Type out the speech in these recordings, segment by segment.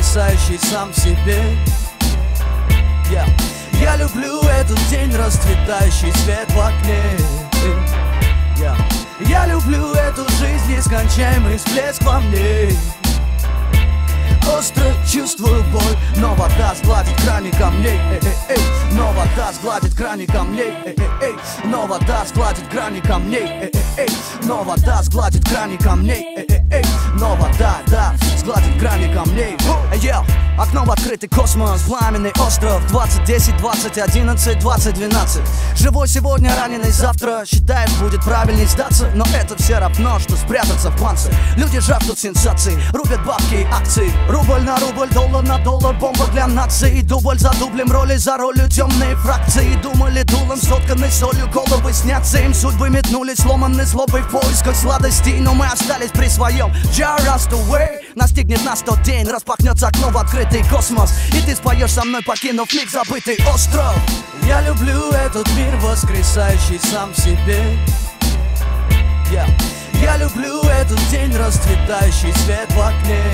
воскресающий сам в себе. Я люблю этот день, расцветающий свет в окне. Я люблю эту жизнь, нескончаемый всплеск во мне. Остро чувствую боль, но вода сгладит грани камней. Но вода сгладит грани камней. Но вода сгладит грани камней. Но вода сгладит грани камней. Но вода, да, сгладит грани камней. Окно в открытый космос, пламенный остров. 2010, 2011, 2012. Живой сегодня, раненый завтра. Считает, будет правильней сдаться, но это все равно, что спрятаться в панцире. Люди жаждут сенсаций, рубят бабки и акции. Рубль на рубль, доллар на доллар, бомба для нации. Дубль за дублем, роли за ролью, темные фракции. Думали дулом, сотканы солью, головы снятся. Им судьбы метнули, сломаны злобой в поисках сладостей. Но мы остались при своем. Just away. Настигнет нас тот день, распахнется окно в открытый космос. И ты споешь со мной, покинув миг забытый остров. Я люблю этот мир, воскресающий сам в себе. Я люблю этот день, расцветающий свет в окне.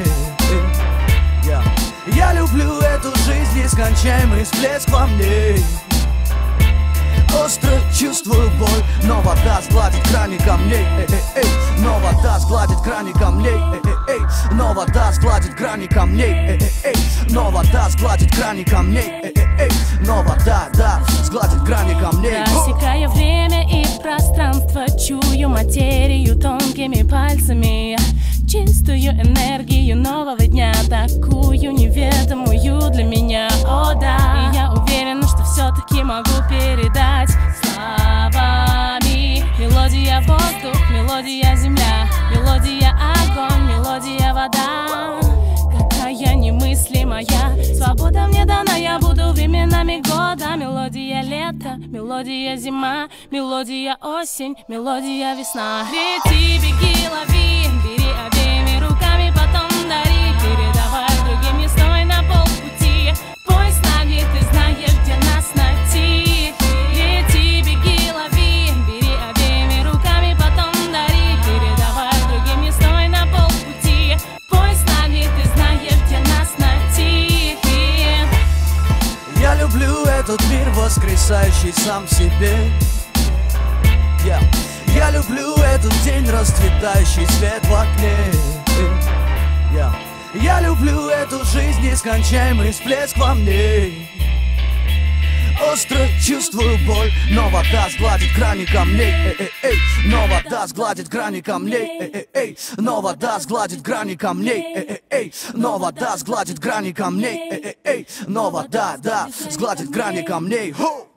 Я люблю эту жизнь, нескончаемый всплеск во мне. Остро чувствую боль, но вода сгладит грани камней. Но вода сгладит грани камней. Но вода сгладит грани камней. Но вода сгладит грани камней. Но вода, да, сгладит грани камней. Рассекая время и пространство, чую материю тонкими пальцами. Чистую энергию нового дня, такую неведомую для меня, о да. И я уверена, что все-таки могу передать словами. Мелодия воздух, мелодия земля, мелодия огонь, мелодия вода. Какая немыслимая свобода мне дана, я буду временами года. Мелодия лета, мелодия зима, мелодия осень, мелодия весна. Лети, беги, лови, бери обеими руками, потом дари. Передавай другим, не стой на полпути. Пой с нами, ты знаешь, где нас найти. Лети, беги, лови, бери обеими руками, потом дари. Передавай другим, не стой на полпути. Пой с нами, ты знаешь, где нас найти. Я люблю этот мир, воскресающий сам в себе. Я люблю этот день, расцветающий свет в окне. Я люблю эту жизнь, нескончаемый всплеск во мне. Остро чувствую боль, но вода сгладит грани камней. Но вода сгладит грани камней. Но вода сгладит грани камней. Но вода сгладит грани камней. Но вода, да, сгладит грани камней.